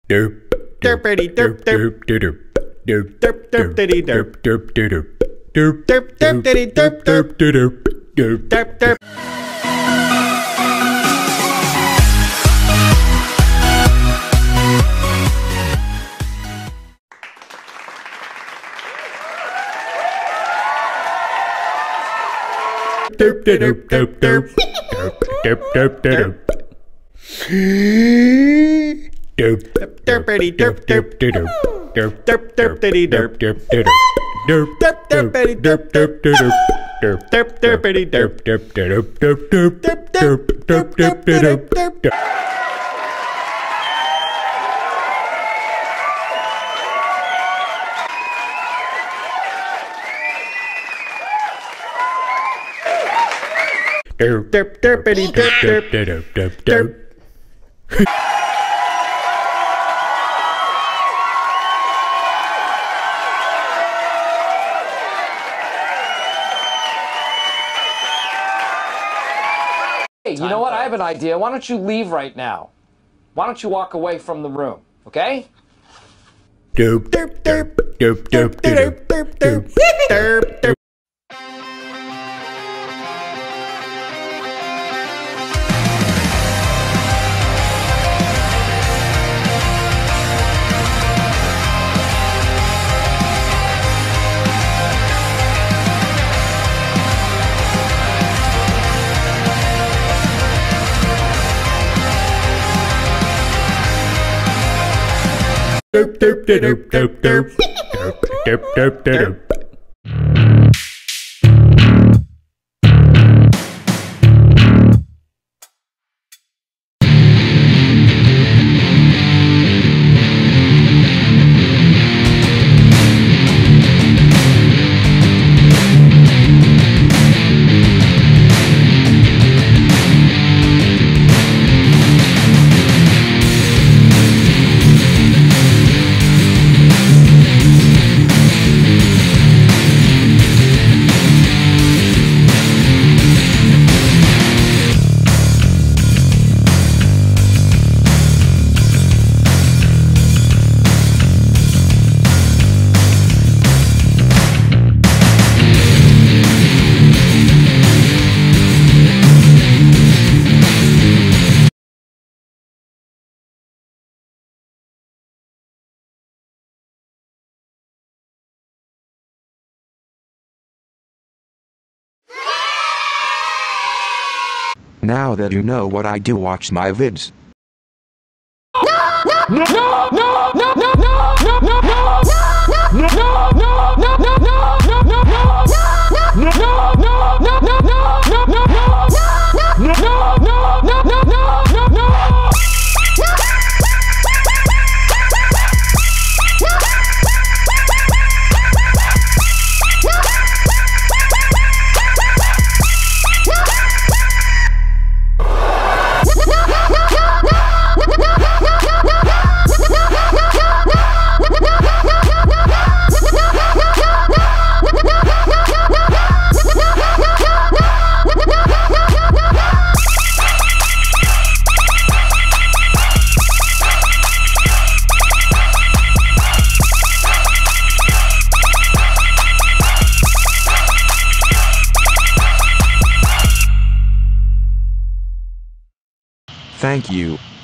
Derpity derp derp derp derp derp derpity derp derp derp derp derp derpity derp derp derp derp derp derp. Derp derp derp derp derp derp derp derp derpity derp derp derp derp derp derpity derp derp derp derp derp derpity derp derp derp derp derp derpity derp derp derp derp derp derp derp derp derp derp derp. Derp derp derpity derp derp derp derp derp. Hey, you know what? I have an idea. Why don't you leave right now? Why don't you walk away from the room, okay? Derp derp derp derp derp derp derp derp derp derp. Derp derp derp derp derp derp derp derp derp. Now that you know what I do, watch my vids. Thank you.